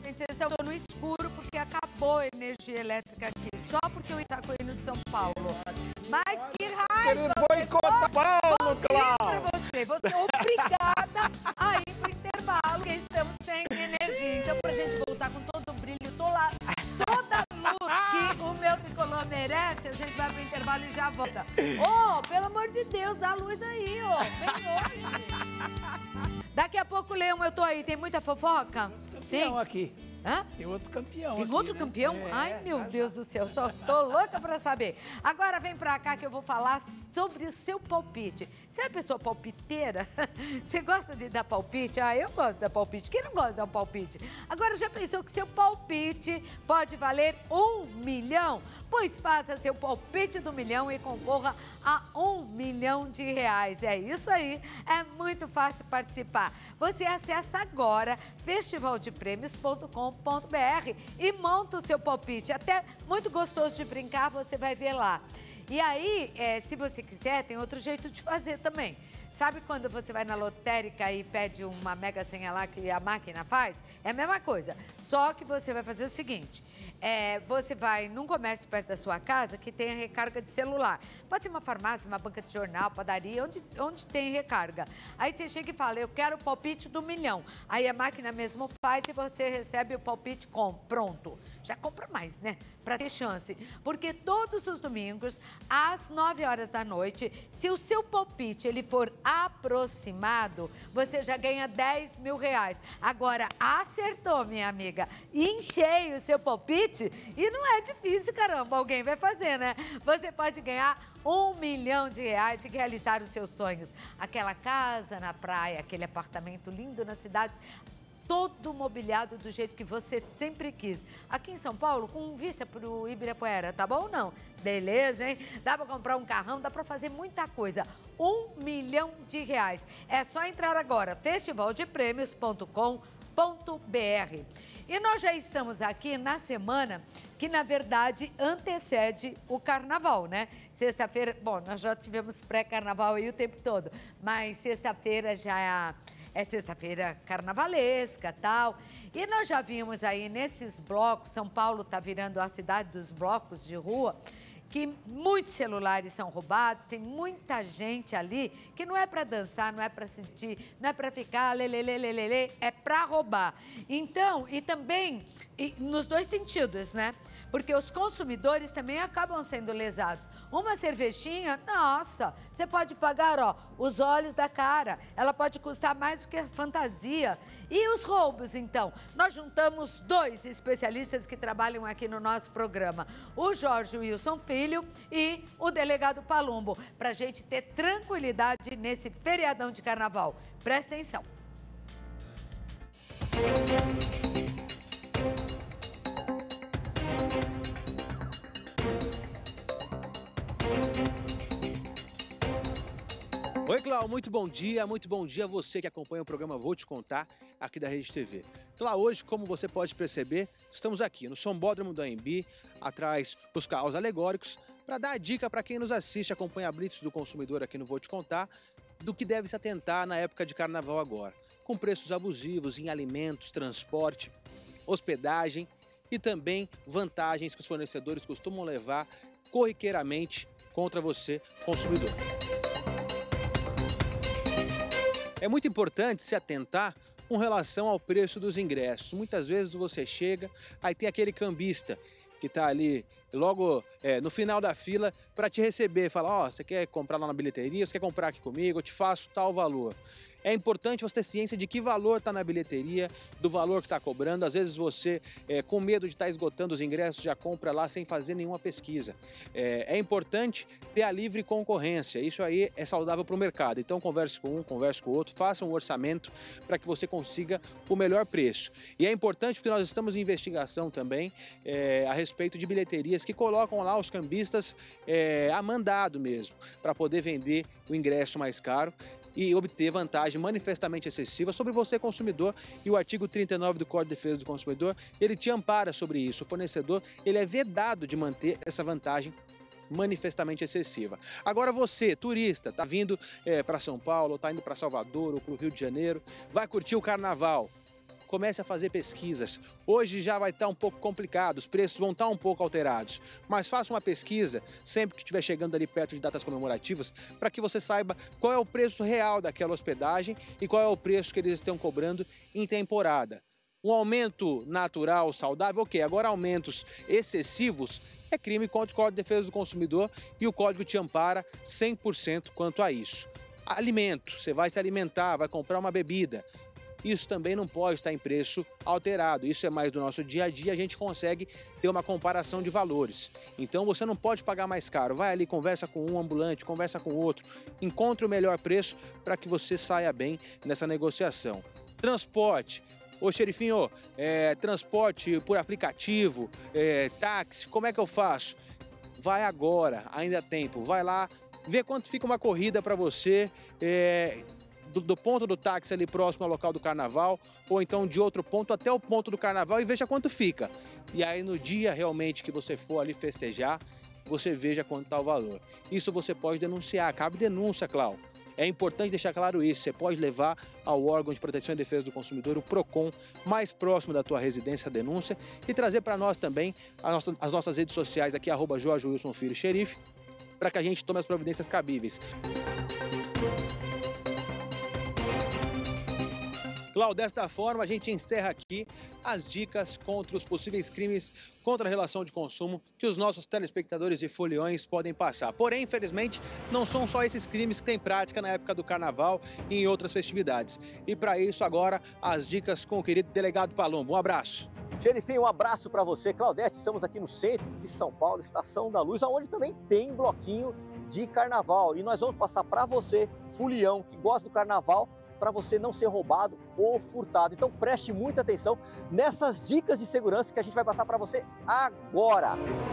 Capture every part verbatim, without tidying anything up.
gente, vocês estão no escuro porque acabou a energia elétrica aqui. Só porque eu estou indo de São Paulo. Mas que raiva! Boicota Paulo, Cláudio! Pra você, você é obrigada a ir pro intervalo, porque estamos sem energia. Então, pra gente voltar com todo o brilho, tô lá, toda a luz que o meu tricolor merece, a gente vai pro intervalo e já volta. Ô, oh, pelo amor de Deus, dá luz aí, ó. Vem hoje. Daqui a pouco, Leão, eu tô aí. Tem muita fofoca? Tem um aqui. Hã? Tem outro campeão. Tem aqui, outro né? campeão? É, Ai, meu já, Deus já. do céu, só tô louca pra saber. Agora vem pra cá que eu vou falar sobre o seu palpite. Você é uma pessoa palpiteira? Você gosta de dar palpite? Ah, eu gosto de dar palpite. Quem não gosta de dar um palpite? Agora, já pensou que seu palpite pode valer um milhão? Pois faça seu palpite do milhão e concorra a um milhão de reais. É isso aí, é muito fácil participar. Você acessa agora festival de prêmios ponto com ponto br e monta o seu palpite. Até muito gostoso de brincar, você vai ver lá. E aí, é, se você quiser, tem outro jeito de fazer também. Sabe quando você vai na lotérica e pede uma mega senha lá que a máquina faz? É a mesma coisa, só que você vai fazer o seguinte, é, você vai num comércio perto da sua casa que tem a recarga de celular. Pode ser uma farmácia, uma banca de jornal, padaria, onde, onde tem recarga. Aí você chega e fala, eu quero o palpite do milhão. Aí a máquina mesmo faz e você recebe o palpite com pronto. Já compra mais, né? Para ter chance. Porque todos os domingos, às nove horas da noite, se o seu palpite ele for aproximado, você já ganha dez mil reais. Agora, acertou, minha amiga, enchei o seu palpite e não é difícil, caramba, alguém vai fazer, né? Você pode ganhar um milhão de reais e realizar os seus sonhos. Aquela casa na praia, aquele apartamento lindo na cidade, todo mobiliado do jeito que você sempre quis. Aqui em São Paulo, com vista para o Ibirapuera, tá bom ou não? Beleza, hein? Dá para comprar um carrão, dá para fazer muita coisa. Um milhão de reais. É só entrar agora, festival de prêmios ponto com ponto br. E nós já estamos aqui na semana que, na verdade, antecede o carnaval, né? Sexta-feira, bom, nós já tivemos pré-carnaval aí o tempo todo, mas sexta-feira já é sexta-feira carnavalesca, tal. E nós já vimos aí nesses blocos, São Paulo está virando a cidade dos blocos de rua, que muitos celulares são roubados, tem muita gente ali que não é para dançar, não é para sentir, não é para ficar lelelelelele, é para roubar. Então, e também, e nos dois sentidos, né? Porque os consumidores também acabam sendo lesados. Uma cervejinha, nossa, você pode pagar, ó, os olhos da cara. Ela pode custar mais do que a fantasia. E os roubos, então? Nós juntamos dois especialistas que trabalham aqui no nosso programa. O Jorge Wilson Filho e o delegado Palumbo, para a gente ter tranquilidade nesse feriadão de carnaval. Presta atenção. Oi, Cláudio, muito bom dia, muito bom dia a você que acompanha o programa Vou Te Contar, aqui da Rede T V. Cláudio, hoje, como você pode perceber, estamos aqui no Sambódromo do Anhembi, atrás dos carros alegóricos, para dar a dica para quem nos assiste, acompanha a Blitz do Consumidor aqui no Vou Te Contar, do que deve se atentar na época de carnaval agora, com preços abusivos em alimentos, transporte, hospedagem e também vantagens que os fornecedores costumam levar corriqueiramente contra você, consumidor. É muito importante se atentar com relação ao preço dos ingressos. Muitas vezes você chega, aí tem aquele cambista que está ali logo é, no final da fila para te receber, fala, ó, oh, você quer comprar lá na bilheteria, você quer comprar aqui comigo, eu te faço tal valor. É importante você ter ciência de que valor está na bilheteria, do valor que está cobrando. Às vezes você, é, com medo de estar tá esgotando os ingressos, já compra lá sem fazer nenhuma pesquisa. É, é importante ter a livre concorrência. Isso aí é saudável para o mercado. Então converse com um, converse com o outro, faça um orçamento para que você consiga o melhor preço. E é importante porque nós estamos em investigação também é, a respeito de bilheterias que colocam lá os cambistas é, a mandado mesmo, para poder vender o ingresso mais caro e obter vantagem manifestamente excessiva sobre você, consumidor, e o artigo trinta e nove do Código de Defesa do Consumidor, ele te ampara sobre isso. O fornecedor, ele é vedado de manter essa vantagem manifestamente excessiva. Agora você, turista, tá vindo é, para São Paulo, tá indo para Salvador ou para o Rio de Janeiro, vai curtir o carnaval. comece a fazer pesquisas. Hoje já vai estar um pouco complicado, os preços vão estar um pouco alterados, mas faça uma pesquisa sempre que estiver chegando ali perto de datas comemorativas, para que você saiba qual é o preço real daquela hospedagem e qual é o preço que eles estão cobrando em temporada. Um aumento natural, saudável, ok. Agora aumentos excessivos é crime contra o Código de Defesa do Consumidor e o Código te ampara cem por cento quanto a isso. Alimento, você vai se alimentar, vai comprar uma bebida. Isso também não pode estar em preço alterado. Isso é mais do nosso dia a dia, a gente consegue ter uma comparação de valores. Então você não pode pagar mais caro. Vai ali, conversa com um ambulante, conversa com outro, encontre o melhor preço para que você saia bem nessa negociação. Transporte. Ô, xerifinho, é, transporte por aplicativo, é, táxi, como é que eu faço? Vai agora, ainda há tempo. Vai lá, vê quanto fica uma corrida para você, é, do, do ponto do táxi ali próximo ao local do carnaval, ou então de outro ponto até o ponto do carnaval e veja quanto fica. E aí no dia realmente que você for ali festejar, você veja quanto está o valor. Isso você pode denunciar, cabe denúncia, Cláudio. É importante deixar claro isso, você pode levar ao órgão de proteção e defesa do consumidor, o PROCON, mais próximo da tua residência a denúncia e trazer para nós também as nossas, as nossas redes sociais aqui, arroba Jorge Wilson Filho Xerife, para que a gente tome as providências cabíveis. Cláudio, desta forma a gente encerra aqui as dicas contra os possíveis crimes contra a relação de consumo que os nossos telespectadores e foliões podem passar. Porém, infelizmente, não são só esses crimes que têm prática na época do carnaval e em outras festividades. E para isso, agora, as dicas com o querido delegado Palumbo. Um abraço. Xerifinho, um abraço para você. Claudete, estamos aqui no centro de São Paulo, Estação da Luz, onde também tem bloquinho de carnaval. E nós vamos passar para você, folião, que gosta do carnaval, para você não ser roubado ou furtado. Então preste muita atenção nessas dicas de segurança que a gente vai passar para você agora.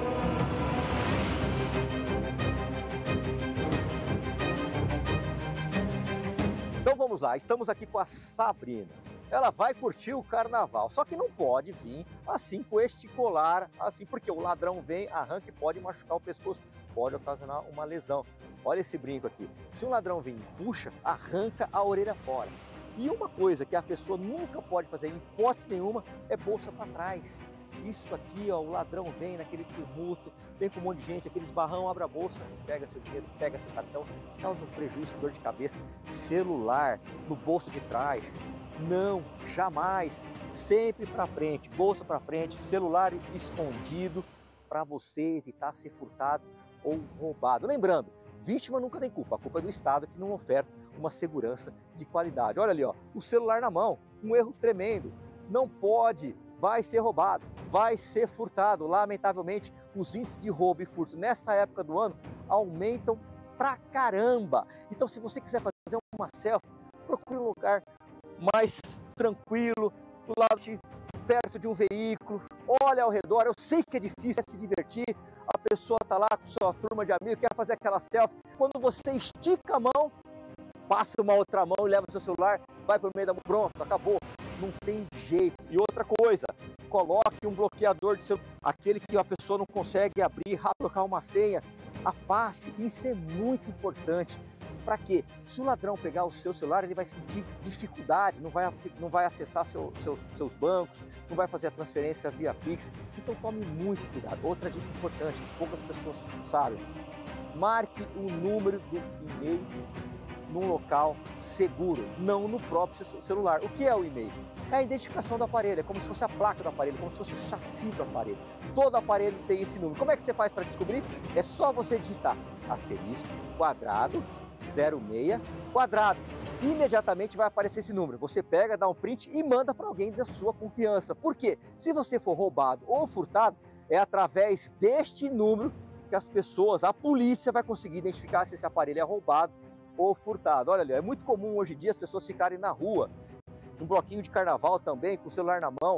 Então vamos lá, estamos aqui com a Sabrina. Ela vai curtir o carnaval, só que não pode vir assim com este colar, assim, porque o ladrão vem, arranca e pode machucar o pescoço, pode ocasionar uma lesão. Olha esse brinco aqui. Se um ladrão vem e puxa, arranca a orelha fora. E uma coisa que a pessoa nunca pode fazer, em hipótese nenhuma, é bolsa para trás. Isso aqui, ó, o ladrão vem naquele tumulto, vem com um monte de gente, aqueles barrão, abre a bolsa, pega seu dinheiro, pega seu cartão, causa um prejuízo, dor de cabeça. Celular no bolso de trás. Não, jamais. Sempre para frente, bolsa para frente, celular escondido, para você evitar ser furtado ou roubado. Lembrando, vítima nunca tem culpa, a culpa é do Estado que não oferta uma segurança de qualidade. Olha ali, ó, o celular na mão, um erro tremendo, não pode, vai ser roubado, vai ser furtado. Lamentavelmente, os índices de roubo e furto nessa época do ano aumentam pra caramba. Então, se você quiser fazer uma selfie, procure um lugar mais tranquilo, do lado de perto de um veículo, olha ao redor. Eu sei que é difícil, é se divertir, a pessoa está lá com sua turma de amigos, quer fazer aquela selfie. Quando você estica a mão, passa uma outra mão e leva o seu celular, vai para o meio da mão, pronto, acabou. Não tem jeito. E outra coisa, coloque um bloqueador de celular, aquele que a pessoa não consegue abrir, rápido colocar uma senha, afaste. Isso é muito importante. Para quê? Se o ladrão pegar o seu celular, ele vai sentir dificuldade, não vai, não vai acessar seu, seus, seus bancos, não vai fazer a transferência via Pix. Então tome muito cuidado. Outra dica importante, que poucas pessoas sabem, marque o número do e-mail num local seguro, não no próprio celular. O que é o e-mail? É a identificação do aparelho, é como se fosse a placa do aparelho, como se fosse o chassi do aparelho. Todo aparelho tem esse número. Como é que você faz para descobrir? É só você digitar asterisco, quadrado, zero seis, quadrado. Imediatamente vai aparecer esse número. Você pega, dá um print e manda para alguém da sua confiança. Por quê? Se você for roubado ou furtado, é através deste número que as pessoas, a polícia vai conseguir identificar se esse aparelho é roubado ou furtado. Olha ali, é muito comum hoje em dia as pessoas ficarem na rua, num bloquinho de carnaval também, com o celular na mão.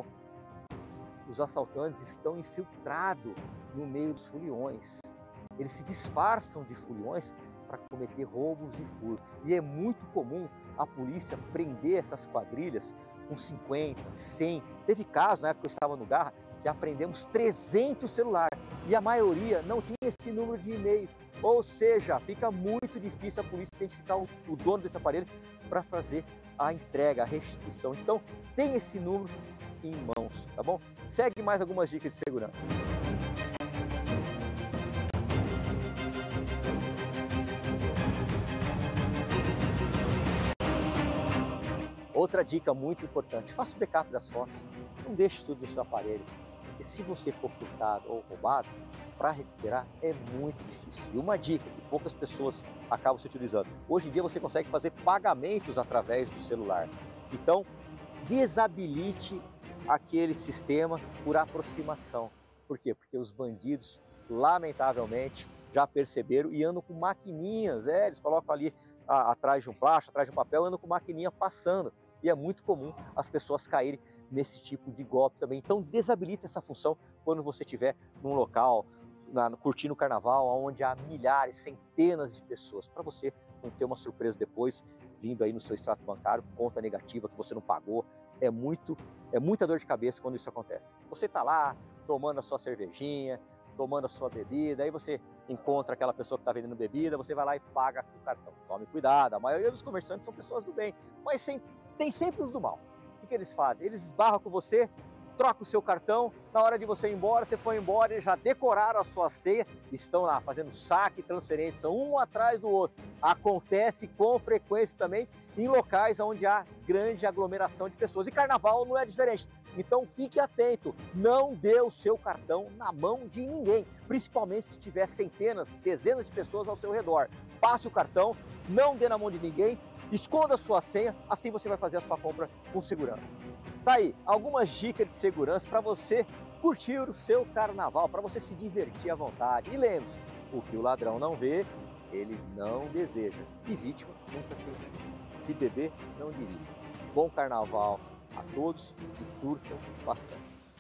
Os assaltantes estão infiltrados no meio dos foliões. Eles se disfarçam de foliões para cometer roubos e furtos. E é muito comum a polícia prender essas quadrilhas com cinquenta, cem. Teve caso, na época que eu estava no Garra, que apreendemos trezentos celulares e a maioria não tinha esse número de e-mail. Ou seja, fica muito difícil a polícia identificar o, o dono desse aparelho para fazer a entrega, a restituição. Então, tem esse número em mãos, tá bom? Segue mais algumas dicas de segurança. Outra dica muito importante, faça o backup das fotos, não deixe tudo no seu aparelho, porque se você for furtado ou roubado, para recuperar é muito difícil. E uma dica que poucas pessoas acabam se utilizando, hoje em dia você consegue fazer pagamentos através do celular, então desabilite aquele sistema por aproximação. Por quê? Porque os bandidos, lamentavelmente, já perceberam e andam com maquininhas, é, eles colocam ali a, atrás de um plástico, atrás de um papel, andam com maquininha passando. E é muito comum as pessoas caírem nesse tipo de golpe também. Então desabilite essa função quando você estiver num local, na, curtindo o carnaval, onde há milhares, centenas de pessoas, para você não ter uma surpresa depois, vindo aí no seu extrato bancário, conta negativa que você não pagou. É, muito, é muita dor de cabeça quando isso acontece. Você está lá tomando a sua cervejinha, tomando a sua bebida, aí você encontra aquela pessoa que está vendendo bebida, você vai lá e paga com o cartão. Tome cuidado, a maioria dos comerciantes são pessoas do bem, mas sem, tem sempre os do mal. O que, que eles fazem? Eles esbarram com você, trocam o seu cartão, na hora de você ir embora, você foi embora, eles já decoraram a sua ceia, estão lá fazendo saque e transferência, um atrás do outro. Acontece com frequência também em locais onde há grande aglomeração de pessoas. E carnaval não é diferente. Então fique atento, não dê o seu cartão na mão de ninguém, principalmente se tiver centenas, dezenas de pessoas ao seu redor. Passe o cartão, não dê na mão de ninguém, esconda a sua senha, assim você vai fazer a sua compra com segurança. Tá aí, algumas dicas de segurança para você curtir o seu carnaval, para você se divertir à vontade. E lembre-se, o que o ladrão não vê, ele não deseja. E vítima nunca tem. Se beber, não dirija. Bom carnaval a todos e curtam bastante.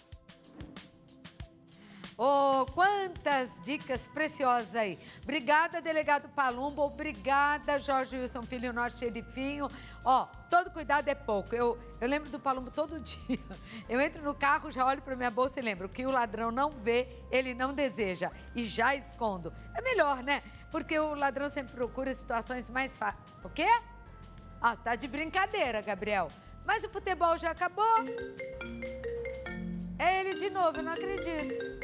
Oh, quantas dicas preciosas aí. Obrigada, delegado Palumbo. Obrigada, Jorge Wilson Filho, nosso xerifinho. Ó, todo cuidado é pouco. Eu, eu lembro do Palumbo todo dia. Eu entro no carro, já olho para minha bolsa e lembro que o ladrão não vê, ele não deseja. E já escondo. É melhor, né? Porque o ladrão sempre procura situações mais fáceis. O quê? Ah, você tá de brincadeira, Gabriel. Mas o futebol já acabou. É ele de novo, eu não acredito.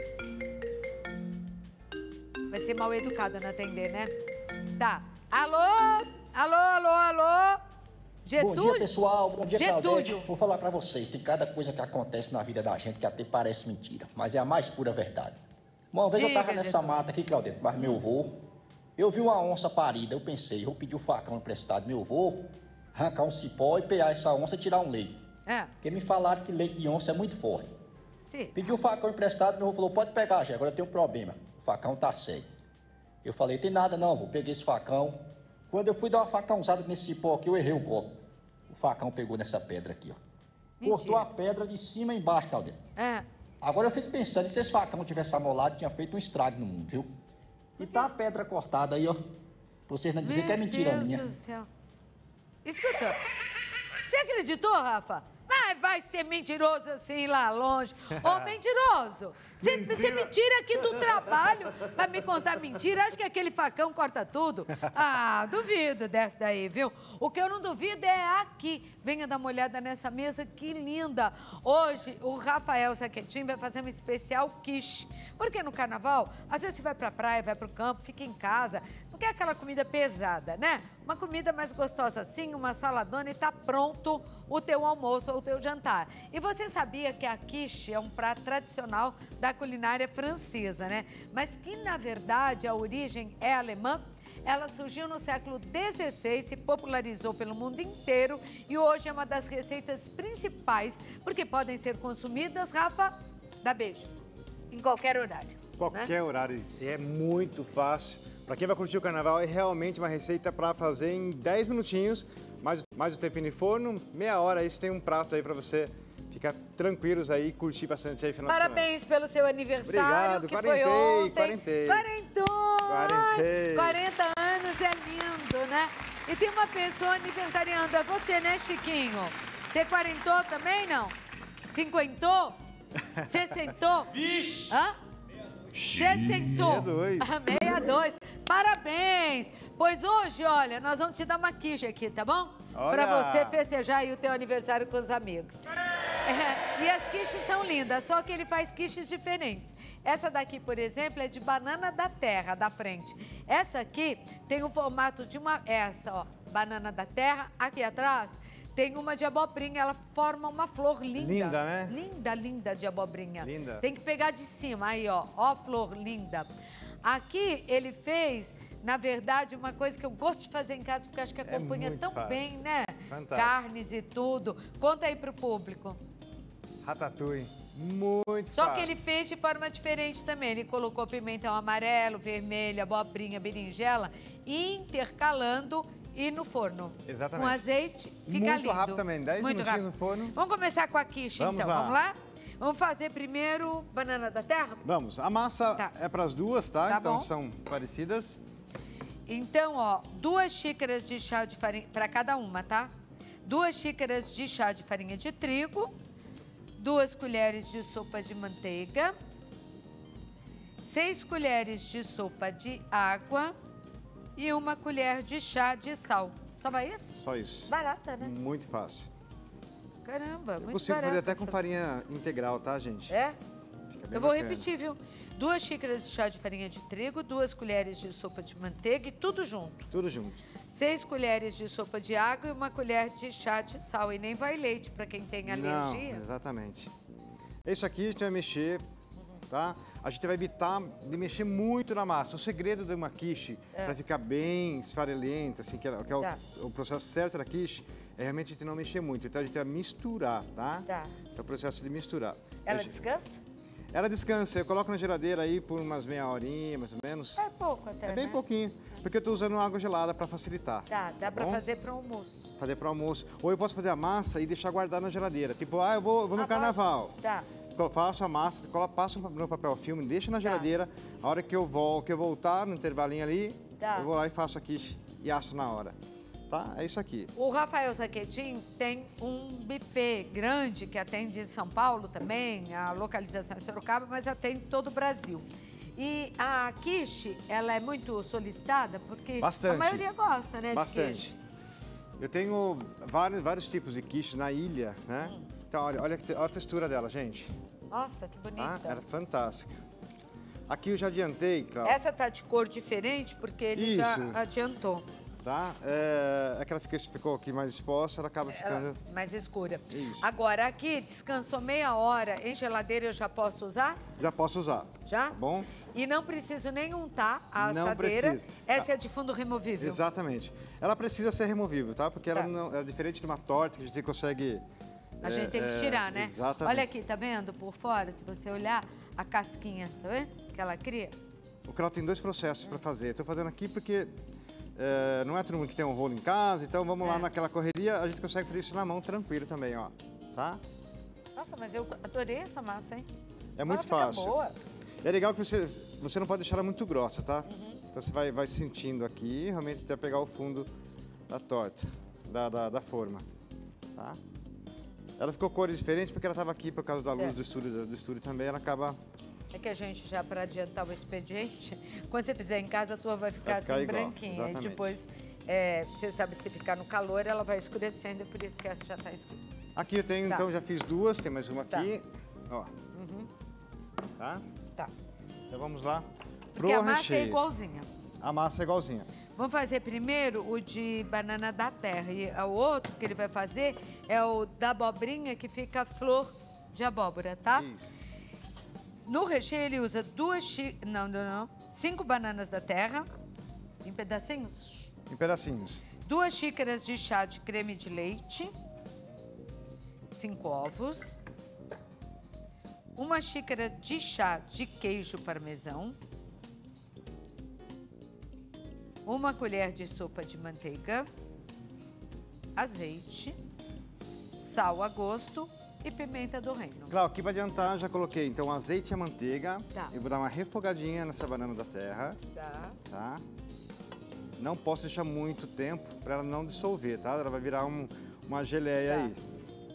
Vai ser mal educado não atender, né? Tá. Alô? Alô, alô, alô? Getúlio? Bom dia, pessoal. Bom dia, Getúlio. Claudete. Vou falar pra vocês, tem cada coisa que acontece na vida da gente que até parece mentira, mas é a mais pura verdade. Uma vez Diga, eu tava nessa Getúlio. mata aqui, Claudete, mas meu avô, eu vi uma onça parida, eu pensei, vou pedir o facão emprestado do meu avô, arrancar um cipó e pegar essa onça e tirar um leite. É. Porque me falaram que leite de onça é muito forte. Sim. Pedi o facão emprestado, meu avô falou, pode pegar, já, agora eu tenho um problema. O facão tá cego. Eu falei, tem nada não, vou peguei esse facão. Quando eu fui dar uma facãozada nesse cipó aqui, eu errei o golpe. O facão pegou nessa pedra aqui, ó. Mentira. Cortou a pedra de cima e embaixo, Claudete. É. Agora eu fico pensando, se esse facão tivesse amolado, tinha feito um estrago no mundo, viu? E tá a pedra cortada aí, ó. Pra vocês não dizerem que é mentira Meu minha. Deus do céu. Escuta, você acreditou, Rafa? Ai, vai ser mentiroso assim lá longe. Ô, mentiroso, você você me tira aqui do trabalho pra me contar mentira. Acho que aquele facão corta tudo. Ah, duvido dessa daí, viu? O que eu não duvido é aqui. Venha dar uma olhada nessa mesa, que linda. Hoje, o Rafael Saquetin vai fazer um especial quiche. Porque no carnaval, às vezes você vai pra praia, vai pro campo, fica em casa. Não quer aquela comida pesada, né? Uma comida mais gostosa assim, uma saladona e tá pronto o teu almoço ou o teu jantar. E você sabia que a quiche é um prato tradicional da culinária francesa, né? Mas que, na verdade, a origem é alemã. Ela surgiu no século dezesseis, se popularizou pelo mundo inteiro e hoje é uma das receitas principais, porque podem ser consumidas, Rafa, dá beijo, em qualquer horário. Qualquer né? horário. E é muito fácil. Para quem vai curtir o carnaval, é realmente uma receita para fazer em dez minutinhos, mais, mais o tempinho de forno, meia hora aí você tem um prato aí para você ficar tranquilos aí e curtir bastante aí final de semana. Parabéns pelo seu aniversário, Obrigado, que quarentei, foi ontem. quarentei. Quarentou! Quarentei. quarenta anos é lindo, né? E tem uma pessoa aniversariando, é você, né, Chiquinho? Você quarentou também, não? Cinquentou? Sessentou? Vixe! Hã? Você sentou? dois. sessenta e dois. Parabéns! Pois hoje, olha, nós vamos te dar uma quiche aqui, tá bom? Olha! Pra você festejar aí o teu aniversário com os amigos. É, e as quiches são lindas, só que ele faz quiches diferentes. Essa daqui, por exemplo, é de banana da terra, da frente. Essa aqui tem o formato de uma... Essa, ó, banana da terra. Aqui atrás tem uma de abobrinha, ela forma uma flor linda. Linda, né? Linda, linda de abobrinha. Linda. Tem que pegar de cima, aí, ó. Ó, flor linda. Aqui ele fez, na verdade, uma coisa que eu gosto de fazer em casa, porque acho que acompanha muito tão fácil. bem, né? Fantástico. Carnes e tudo. Conta aí pro público. Ratatouille. Muito Só fácil. que ele fez de forma diferente também. Ele colocou pimentão amarelo, vermelho, abobrinha, berinjela, intercalando e no forno. Exatamente. Com azeite, fica Muito lindo. rápido também, dez Muito minutinhos rápido. no forno. Vamos começar com a quiche, Vamos então. lá. Vamos lá? Vamos fazer primeiro banana da terra? Vamos, a massa Tá. é para as duas, tá? Tá então bom. são parecidas. Então, ó, duas xícaras de chá de farinha, para cada uma, tá? Duas xícaras de chá de farinha de trigo, duas colheres de sopa de manteiga, seis colheres de sopa de água e uma colher de chá de sal. Só vai isso? Só isso. Barata, né? Muito fácil. Caramba, muito Possível barata. fazer até com essa- farinha integral, tá, gente? É? Fica bem Eu vou bacana. repetir, viu? Duas xícaras de chá de farinha de trigo, duas colheres de sopa de manteiga e tudo junto. Tudo junto. Seis colheres de sopa de água e uma colher de chá de sal. E nem vai leite para quem tem alergia. Não, exatamente. Isso aqui a gente vai mexer, tá? A gente vai evitar de mexer muito na massa. O segredo de uma quiche, para ficar bem esfarelenta, assim, que é, que é o- Tá. o, processo certo da quiche, é realmente a gente não mexer muito. Então a gente vai misturar, tá? Tá. É o processo de misturar. Ela A gente- descansa? Ela descansa, eu coloco na geladeira aí por umas meia horinha, mais ou menos. É pouco até, É bem né? pouquinho, porque eu tô usando água gelada para facilitar. Tá, dá pra bom? fazer para almoço. Fazer para almoço. Ou eu posso fazer a massa e deixar guardar na geladeira. Tipo, ah, eu vou, vou no Ah, carnaval. Tá. Eu faço a massa, colo- passo no papel filme, deixo na Tá. geladeira. A hora que eu volto, que eu voltar, no intervalinho ali, Tá. eu vou lá e faço a quiche e asso na hora. Tá? É isso aqui. O Rafael Zaquetin tem um buffet grande que atende em São Paulo também, a localização é Sorocaba, mas atende todo o Brasil. E a quiche, ela é muito solicitada porque Bastante. a maioria gosta, né, de Bastante. quiche. Eu tenho vários, vários tipos de quiche na ilha, né? Hum. Então, olha, olha, que te- olha a textura dela, gente. Nossa, que Tá? bonita. Era fantástica. Aqui eu já adiantei, Cláudia. Essa tá de cor diferente porque ele já Isso. adiantou. Tá? É, é que ela fica- ficou aqui mais exposta, ela acaba ficando... Ela mais escura. Isso. Agora, aqui, descansou meia hora. Em geladeira eu já posso usar? Já posso usar, Já? tá bom? E não preciso nem untar a Não assadeira. precisa. Essa é de fundo removível. Exatamente. Ela precisa ser removível, tá? Porque ela Tá. não, é diferente de uma torta que a gente consegue... A gente é, tem que é, tirar, né? Exatamente. Olha aqui, tá vendo? Por fora, se você olhar, a casquinha, tá vendo? Que ela cria. O Cláudio tem dois processos para fazer. Estou fazendo aqui porque é, não é todo mundo que tem um rolo em casa, então vamos É. lá naquela correria, a gente consegue fazer isso na mão tranquilo também, ó. Tá? Nossa, mas eu adorei essa massa, hein? É muito Ela fica fácil. boa. É legal que você, você não pode deixar ela muito grossa, tá? Uhum. Então você vai, vai sentindo aqui, realmente até pegar o fundo da torta, da, da, da forma, tá? Ela ficou cores diferentes porque ela estava aqui por causa da luz Certo. do estúdio, do estúdio também, ela acaba... É que a gente já, para adiantar o expediente, quando você fizer em casa, a tua vai ficar, Vai ficar assim, igual, branquinha. E exatamente. depois, é, você sabe, se ficar no calor, ela vai escurecendo, e por isso que essa já tá escura. Aqui eu tenho, Tá. então, já fiz duas, tem mais uma Tá. aqui, ó, Uhum, tá? tá. Então vamos lá pro Porque a massa recheio. é igualzinha. A massa é igualzinha. Vamos fazer primeiro o de banana da terra. E o outro que ele vai fazer é o da abobrinha, que fica flor de abóbora, tá? Isso. No recheio ele usa duas xí... Não, não, não. Cinco bananas da terra, em pedacinhos. Em pedacinhos. Duas xícaras de chá de creme de leite. Cinco ovos. Uma xícara de chá de queijo parmesão. Uma colher de sopa de manteiga. Azeite. Sal a gosto e pimenta do reino. Claro, aqui para adiantar, já coloquei então azeite e a manteiga. Tá. Eu vou dar uma refogadinha nessa banana da terra, Tá. tá? Não posso deixar muito tempo para ela não dissolver, tá? Ela vai virar um- uma geleia Tá. aí.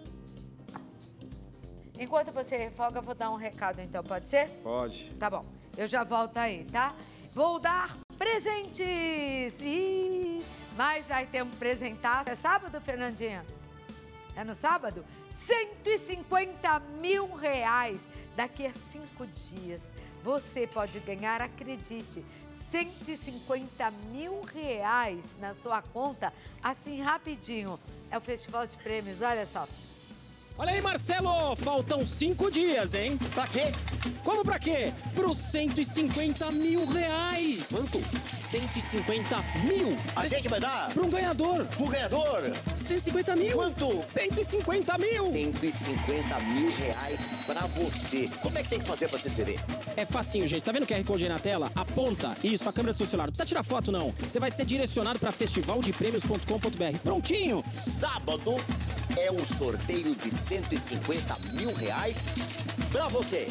Enquanto você refoga, eu vou dar um recado então, pode ser? Pode. Tá bom. Eu já volto aí, tá? Vou dar presentes! Ih, mas vai ter um presentaço. É sábado, Fernandinha? É no sábado? cento e cinquenta mil reais. Daqui a cinco dias, você pode ganhar, acredite, cento e cinquenta mil reais na sua conta, assim rapidinho. É o Festival de Prêmios, olha só. Olha aí, Marcelo, faltam cinco dias, hein? Pra quê? Como pra quê? Pros cento e cinquenta mil reais. Quanto? cento e cinquenta mil. A gente vai dar? Para um ganhador. Pro ganhador? cento e cinquenta mil. Quanto? cento e cinquenta mil. cento e cinquenta mil reais pra você. Como é que tem que fazer pra se inscrever? É facinho, gente. Tá vendo o Q R Code aí na tela? Aponta isso, a câmera do seu celular. Não precisa tirar foto, não. Você vai ser direcionado pra festival de prêmios ponto com ponto br. Prontinho. Sábado é um sorteio de cento e cinquenta mil reais pra você.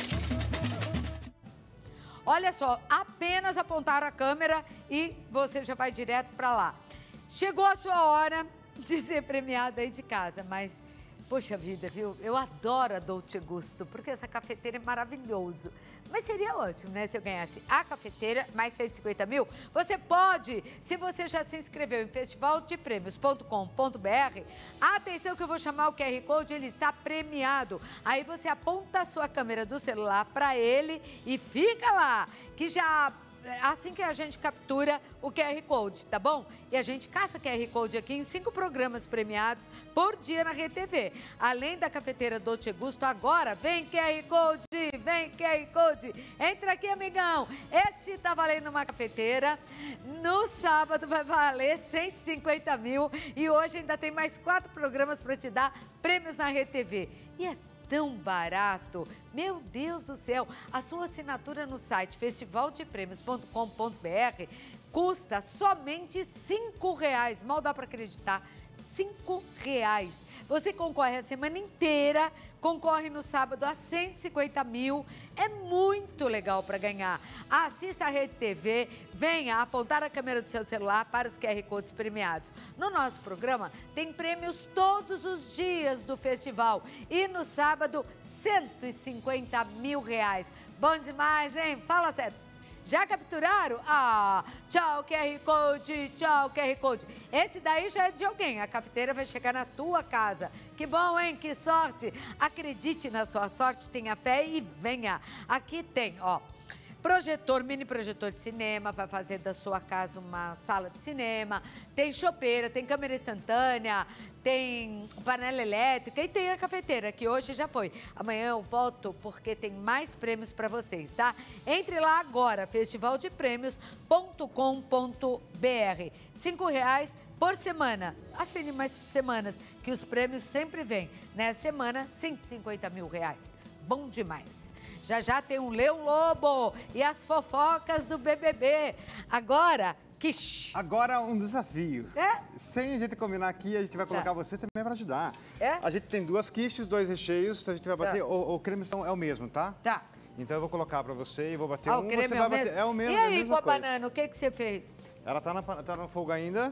Olha só, apenas apontar a câmera e você já vai direto para lá. Chegou a sua hora de ser premiada aí de casa, mas, poxa vida, viu? Eu adoro a Dolce Gusto, porque essa cafeteira é maravilhoso. Mas seria ótimo, né, se eu ganhasse a cafeteira mais cento e cinquenta mil. Você pode, se você já se inscreveu em festival de prêmios ponto com ponto br, atenção que eu vou chamar o Q R Code, ele está premiado. Aí você aponta a sua câmera do celular para ele e fica lá, que já... assim que a gente captura o Q R Code, tá bom? E a gente caça Q R Code aqui em cinco programas premiados por dia na Rede T V. Além da cafeteira Dolce Gusto, agora vem Q R Code, vem Q R Code. Entra aqui, amigão. Esse tá valendo uma cafeteira. No sábado vai valer cento e cinquenta mil. E hoje ainda tem mais quatro programas para te dar prêmios na Rede T V. E é tão barato, meu Deus do céu, a sua assinatura no site festival de prêmios ponto com ponto br custa somente cinco reais, mal dá para acreditar, cinco reais. Você concorre a semana inteira, concorre no sábado a cento e cinquenta mil, é muito legal para ganhar. Assista a Rede T V, venha apontar a câmera do seu celular para os Q R Codes premiados. No nosso programa tem prêmios todos os dias do festival e no sábado cento e cinquenta mil reais. Bom demais, hein? Fala sério. Já capturaram? Ah, tchau Q R Code, tchau Q R Code. Esse daí já é de alguém, a cafeteira vai chegar na tua casa. Que bom, hein? Que sorte. Acredite na sua sorte, tenha fé e venha. Aqui tem, ó, projetor, mini projetor de cinema, vai fazer da sua casa uma sala de cinema. Tem chopeira, tem câmera instantânea, tem panela elétrica e tem a cafeteira, que hoje já foi. Amanhã eu volto porque tem mais prêmios para vocês, tá? Entre lá agora, festival de prêmios ponto com ponto br. Cinco reais por semana. Assine mais semanas, que os prêmios sempre vêm. Nessa semana, cento e cinquenta mil reais. Bom demais. Já já tem um Leão Lobo e as fofocas do B B B. Agora, quiche. Agora um desafio. É? Sem a gente combinar aqui, a gente vai colocar Tá. você também para ajudar. É? A gente tem duas quiches, dois recheios, a gente vai bater, Tá. o, o creme são, é o mesmo, tá? Tá. Então eu vou colocar para você e vou bater Ah, um, o creme você é vai o bater. mesmo? É o mesmo, E é a aí, mesma com a coisa. banana, o que, que você fez? Ela tá, na, tá no fogo ainda,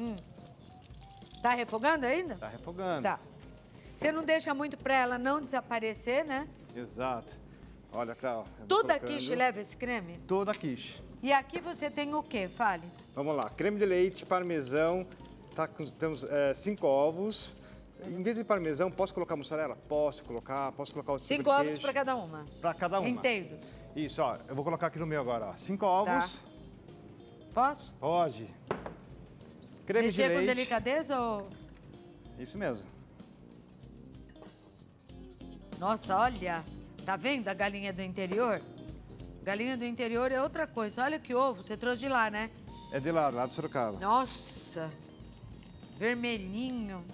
Tá refogando ainda? tá refogando. Tá. Você não deixa muito pra ela não desaparecer, né? Exato. Olha, tá, ó, eu vou Toda colocando. quiche leva esse creme? Toda quiche. E aqui você tem o quê? Fale. Vamos lá, creme de leite, parmesão, tá com, temos é, cinco ovos. Em vez de parmesão, posso colocar mussarela? Posso colocar, posso colocar outro Cinco tipo de ovos queijo. pra cada uma. Pra cada uma. Inteiros. Isso, ó, eu vou colocar aqui no meu agora, ó. Cinco ovos. Tá. Posso? Pode. Creme Mexer de com leite. delicadeza ou... Isso mesmo. Nossa, olha. Tá vendo a galinha do interior? Galinha do interior é outra coisa. Olha que ovo. Você trouxe de lá, né? É de lá, lá do Sorocaba. Nossa. Vermelhinho.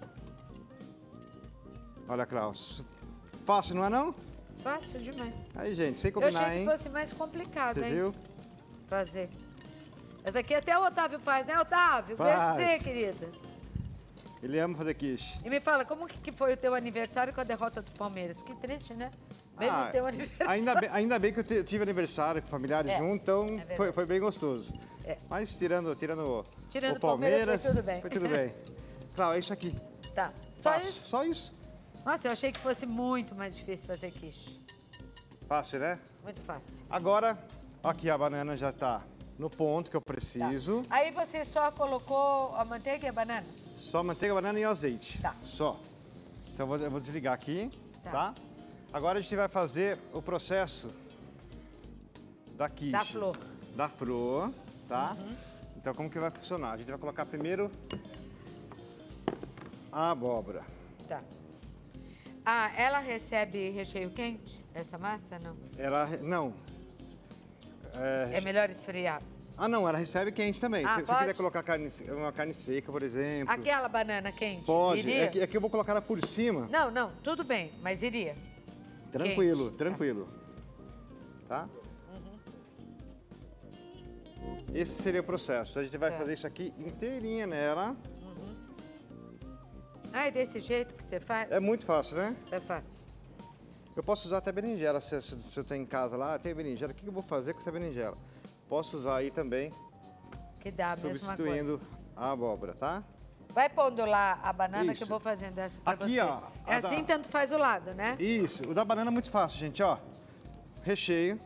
Olha, Klaus. Fácil, não é não? Fácil demais. Aí, gente, sem Eu combinar, achei que hein? fosse mais complicado, Você hein? viu? Fazer. Essa aqui até o Otávio faz, né, Otávio? Beijo pra Faz. você, querida. Ele ama fazer quiche. E me fala, como que que foi o teu aniversário com a derrota do Palmeiras? Que triste, né? Mesmo Ah, o teu aniversário. Ainda bem, ainda bem que eu te- tive aniversário com familiares É, junto, então verdade. foi, foi bem gostoso. É. Mas tirando, tirando, Tirando o o Palmeiras, Palmeiras, foi tudo bem. Foi tudo bem. Claro, é isso aqui. Tá. Só Fácil, isso? Só isso. Nossa, eu achei que fosse muito mais difícil fazer quiche. Fácil, né? Muito fácil. Agora, aqui a banana já tá no ponto que eu preciso. Tá. Aí você só colocou a manteiga e a banana? Só manteiga, banana e azeite. Tá. Só. Então eu vou, eu vou desligar aqui, Tá. tá? Agora a gente vai fazer o processo da quiche. Da flor. Da flor, tá? Uhum. Então como que vai funcionar? A gente vai colocar primeiro a abóbora. Tá. Ah, ela recebe recheio quente, essa massa, não? Ela, não. É, É melhor esfriar. Ah, não, ela recebe quente também. Ah, Se você pode? quiser colocar carne, uma carne seca, por exemplo. Aquela banana quente, Pode. iria? É que, é que eu vou colocar ela por cima. Não, não, tudo bem, mas iria. Tranquilo, Quente. tranquilo. Tá? Esse seria o processo. A gente vai Tá. fazer isso aqui inteirinha nela. Ah, é desse jeito que você faz? É muito fácil, né? É fácil. Eu posso usar até berinjela, se, se, se eu tenho em casa lá, tem berinjela. O que eu vou fazer com essa berinjela? Posso usar aí também, Que dá a mesma substituindo coisa. a abóbora, tá? Vai pondo lá a banana que Isso. eu vou fazendo essa pra Aqui, você. ó, É a da- assim, tanto faz o lado, né? Isso, o da banana é muito fácil, gente, ó. Recheio.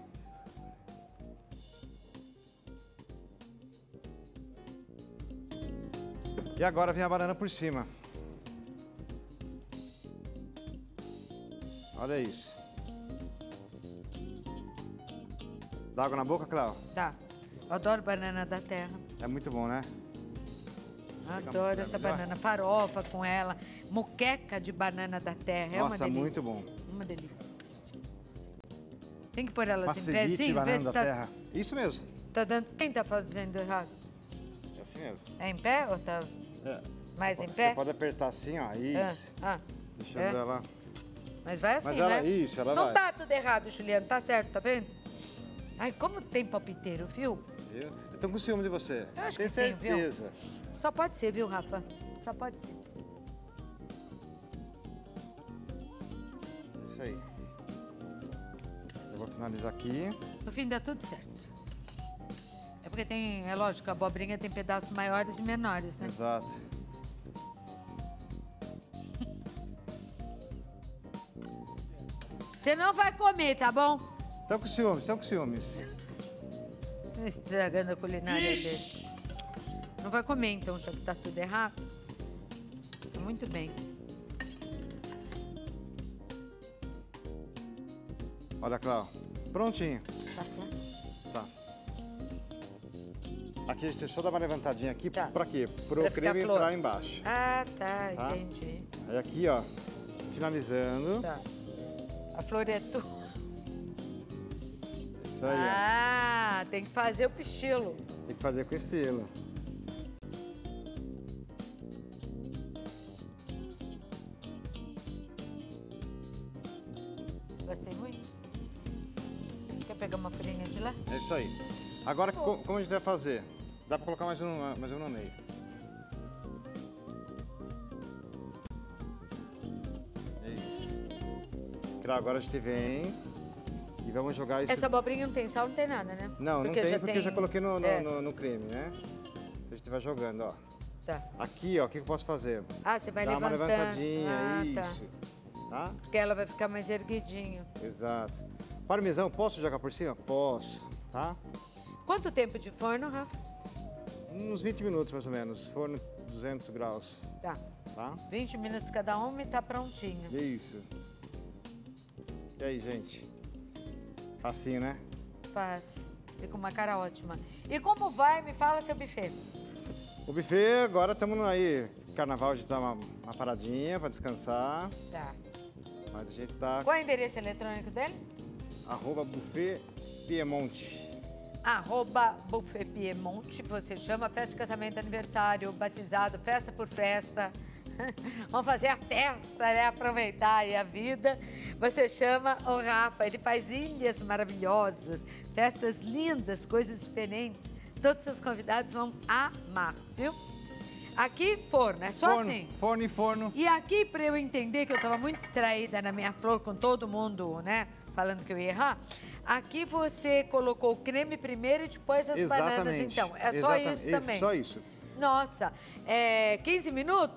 E agora vem a banana por cima. Olha isso. Dá água na boca, Cláudia? Tá. Eu adoro banana da terra. É muito bom, né? Adoro essa melhor. banana. Farofa com ela. Moqueca de banana da terra. É Nossa, uma delícia. muito bom. Uma delícia. Tem que pôr elas Uma em ceviche de pezinho, ver banana se da tá, terra. Isso mesmo. tá dando... Quem tá fazendo errado? É assim mesmo. É em pé ou tá É. mais Você em pé? pode apertar assim, ó. Ah, Isso. ah, Deixando é. ela... mas vai assim, Mas ela, né? isso, ela Não vai. tá tudo errado, Juliano. Tá certo, tá vendo? Ai, como tem palpiteiro, viu? Viu? Eu tô com ciúme de você. Eu acho Tenho que sim, viu? certeza. Só pode ser, viu, Rafa? Só pode ser. Isso aí. Eu vou finalizar aqui. No fim dá tudo certo. É porque tem, é lógico, a abobrinha tem pedaços maiores e menores, né? Exato. Você não vai comer, tá bom? Estão com ciúmes, estão com ciúmes. Estragando a culinária dele. Não vai comer, então, já que tá tudo errado. Muito bem. Olha, Cláudia. Prontinho. Tá certo? Tá. Aqui a gente só dá uma levantadinha aqui. Tá. Pra quê? Pro Pra ficar creme flor. entrar embaixo. Ah, tá, Tá. entendi. Aí aqui, ó. Finalizando. Tá. A flor é tua. Isso aí, Ah, tem que fazer o pichilo. ó. Tem que fazer com estilo. Gostei muito. Quer pegar uma folhinha de lá? É isso aí. Agora, co- como a gente vai fazer? Dá pra colocar mais um, mais um no meio. É isso. Claro, agora a gente vem e vamos jogar isso... Essa abobrinha não tem sal, não tem nada, né? Não, não tem, já porque eu já coloquei no, no, É. no- no creme, né? Então a gente vai jogando, ó. Tá. Aqui, ó, o que eu posso fazer? Ah, você vai Dá uma levantando. levantadinha, Ah, isso. Tá? Porque ela vai ficar mais erguidinha. Exato. Parmesão, posso jogar por cima? Posso, tá? Quanto tempo de forno, Rafa? Uns vinte minutos, mais ou menos. Forno duzentos graus, Tá. tá? vinte minutos cada uma e tá prontinho. Isso. E aí, gente? Facinho, né? Fácil. Fica uma cara ótima. E como vai? Me fala seu buffet. O buffet, agora estamos aí. Carnaval, a gente dá uma, uma paradinha para descansar. Tá. Mas a gente tá... Qual é o endereço eletrônico dele? Arroba Buffet Piemonte. Arroba Buffet Piemonte. Você chama festa de casamento, aniversário, batizado, festa por festa. Vamos fazer a festa, né? Aproveitar aí a vida. Você chama o Rafa, ele faz ilhas maravilhosas, festas lindas, coisas diferentes. Todos os seus convidados vão amar, viu? Aqui, forno, é só forno, assim. Forno e forno. E aqui, para eu entender que eu estava muito distraída na minha flor, com todo mundo, né, falando que eu ia errar, aqui você colocou o creme primeiro e depois as bananas, então. É só Exatamente. isso também? Só isso. Nossa, é, quinze minutos?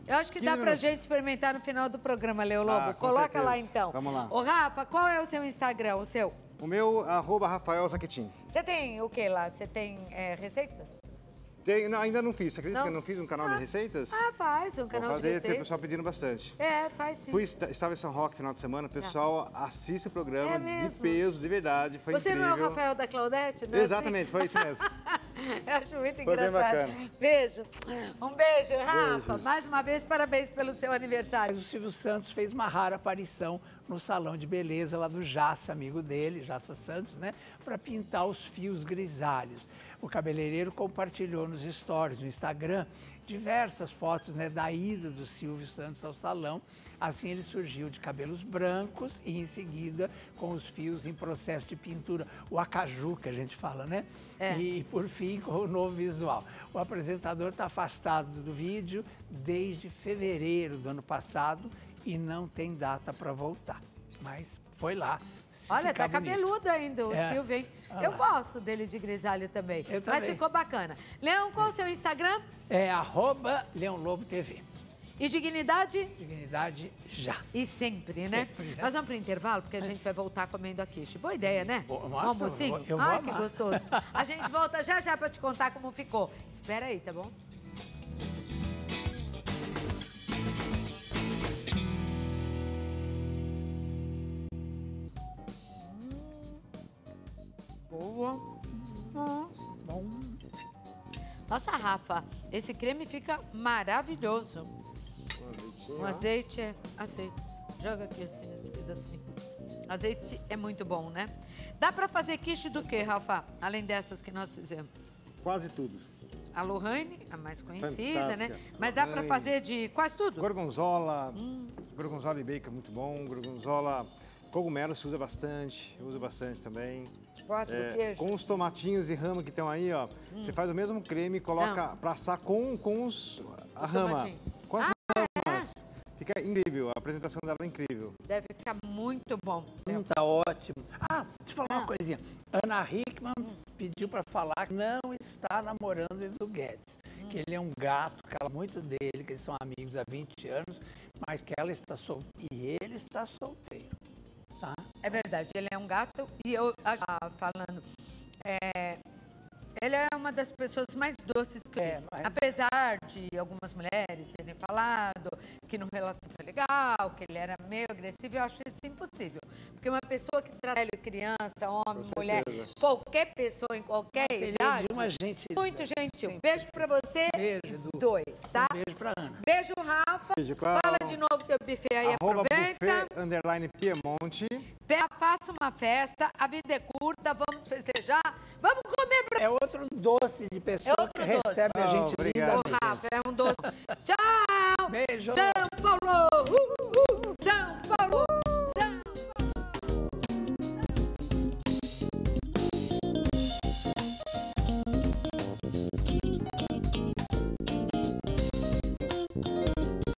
Eu acho que dá pra gente experimentar no final do programa, Leo Lobo. Ah, com Coloca certeza. lá, então. Vamos lá. Ô, Rafa, qual é o seu Instagram, o seu? O meu, arroba Rafael Zaquetin. Você tem o que lá? Você tem é, receitas? Tem, não, ainda não fiz. Você acredita Não? que eu não fiz um canal Ah. de receitas? Ah, faz, um Vou canal fazer, de tem o receitas. pessoal pedindo bastante. É, faz sim. Fui, esta- estava em São Roque final de semana, o pessoal assiste o programa É de mesmo? peso, de verdade, foi Você incrível. não é o Rafael da Claudete, não é Exatamente, foi isso mesmo. assim? Eu acho muito Foi bem engraçado. bacana. Beijo. Um beijo, Rafa. Beijos. Mais uma vez, parabéns pelo seu aniversário. O Silvio Santos fez uma rara aparição no salão de beleza lá do Jassa, amigo dele, Jassa Santos, né? Para pintar os fios grisalhos. O cabeleireiro compartilhou nos stories, no Instagram, diversas fotos, né, da ida do Silvio Santos ao salão. Assim ele surgiu de cabelos brancos e em seguida com os fios em processo de pintura, o acaju que a gente fala, né? É. E por fim com o novo visual. O apresentador está afastado do vídeo desde fevereiro do ano passado e não tem data para voltar. Mas foi lá. se Olha, ficar tá bonito. cabeludo ainda o É. Silvio, hein? Olha Eu lá. gosto dele de grisalho também. Eu Mas também. ficou bacana. Leão, qual o seu Instagram? É arroba Leão Lobo T V. E dignidade? Dignidade já. E sempre, né? Sempre, né? Nós vamos pro intervalo, porque a gente vai voltar comendo a quiche. Boa ideia, né? Boa- Um nossa, almocinho? eu vou- eu vou Ai, que amar. gostoso. A gente volta já já pra te contar como ficou. Espera aí, tá bom? Boa. Bom, Nossa, Rafa, esse creme fica maravilhoso. Um azeite é azeite. Joga aqui assim nesse pedacinho. Azeite é muito bom, né? Dá pra fazer quiche do que, Rafa? Além dessas que nós fizemos. Quase tudo. A Lohane, a mais conhecida, né? Fantástica. Mas dá pra Lohane. fazer de quase tudo? Gorgonzola, gorgonzola e bacon é muito bom. Gorgonzola, cogumelo se usa bastante, eu uso bastante também. Quatro É, queijos. com os tomatinhos e rama que estão aí, ó, você faz o mesmo creme e coloca pra assar com, com os, a Os rama. tomatinhos. Com as Ah, ramas. Fica incrível, a apresentação dela é incrível. Deve ficar muito bom. hum, tá ótimo. Ah, deixa eu falar Ah. uma coisinha. Ana Hickman pediu para falar que não está namorando o Edu Guedes. Hum. Que ele é um gato, que ela muito dele, que eles são amigos há vinte anos, mas que ela está solteira e ele está solteiro. Tá? É verdade, ele é um gato e eu acho, ah, falando, é, ele é uma das pessoas mais doces que eu É, sei. mas- Apesar de algumas mulheres terem falado que no relação foi legal, que ele era meio agressivo, eu acho isso impossível. Porque uma pessoa que trata ele, criança, homem, mulher, qualquer pessoa em qualquer Nossa, ele é idade, de uma gente. muito gentil. Sim. Beijo pra você, Beijo, os Edu. dois, tá? Um beijo pra Ana. Beijo, Rafa. Beijo, claro. Fala de novo teu buffet aí, Arroba aproveita. buffet, underline Piemonte. Pega, faça uma festa, a vida é curta, vamos festejar, vamos comer pra... É outro doce de pessoa É outro que doce. recebe a Ah, gente obrigado. Ô, Rafa, é um doce. Tchau! Beijo. São Paulo!